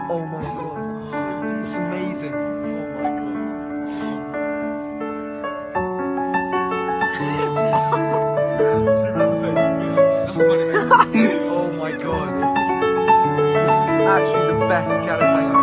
Oh my god. It's amazing. Oh my god. Oh my god. This is actually the best caterpillar.